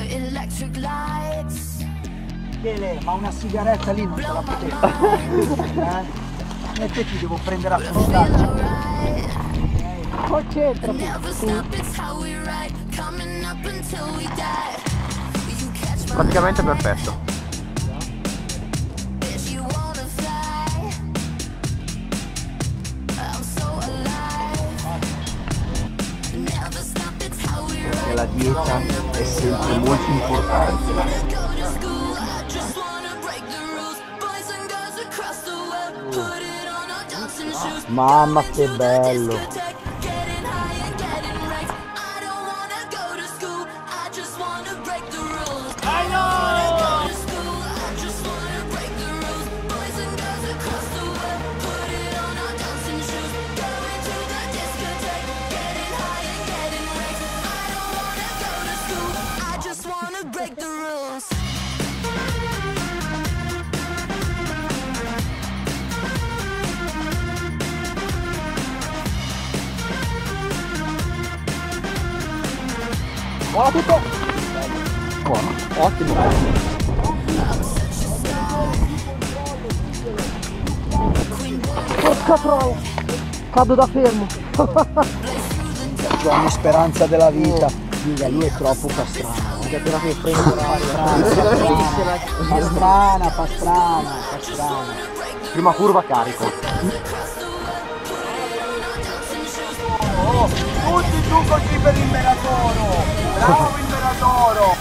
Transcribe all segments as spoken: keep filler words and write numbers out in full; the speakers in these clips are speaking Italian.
Michele, ma una sigaretta lì non te la potevi fare? Eh? E te ti devo prendere a frustaccia. Concentrati. Praticamente perfetto. Perché la dieta è sempre molto importante. Mamma che bello! Buono tutto! Buono, ottimo! Porca troia! Cado da fermo! C'è ogni speranza della vita! Diga, lui è troppo pastrano! Perché appena che prendo la strana, pastrana, pastrana, pastrana! Prima curva carico! Oh, tutti tu così per l'imperatoro! Bravo imperatoro!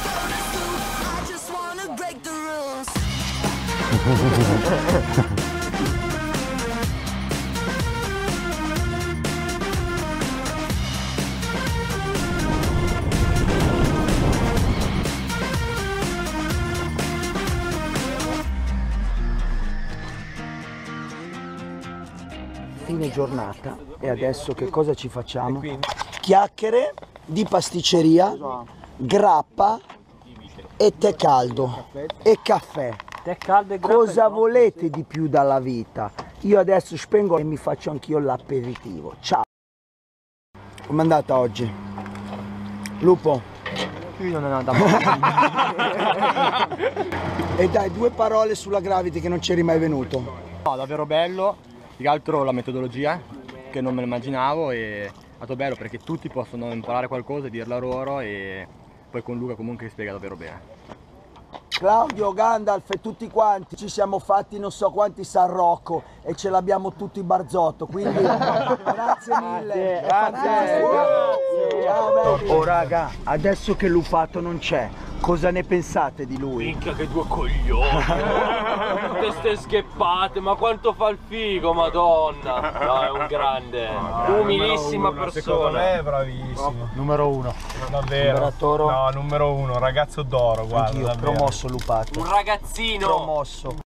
Fine giornata e adesso che cosa ci facciamo? Chiacchiere di pasticceria, grappa e tè caldo e caffè. Tè caldo e grappa. Cosa volete di più dalla vita? Io adesso spengo e mi faccio anch'io l'aperitivo. Ciao! Com'è andata oggi? Lupo? Qui non è andata. E dai, due parole sulla Gravity che non c'eri mai venuto. No, davvero bello, più che altro la metodologia che non me lo immaginavo e è stato bello perché tutti possono imparare qualcosa e dirla loro e poi con Luca comunque spiega davvero bene. Claudio, Gandalf e tutti quanti ci siamo fatti non so quanti San Rocco e ce l'abbiamo tutti Barzotto, quindi grazie mille. Grazie, grazie. Ciao belli. Oh raga, adesso che Lupato non c'è, cosa ne pensate di lui? Minchia che due coglioni! Tutte ste scheppate, ma quanto fa il figo, madonna! No, è un grande, umilissima uno, persona. Secondo me è bravissimo. Numero uno. Davvero. Imperatoro. No, numero uno, ragazzo d'oro, guarda. Anch'io, davvero. promosso Lupato. Un ragazzino! Promosso.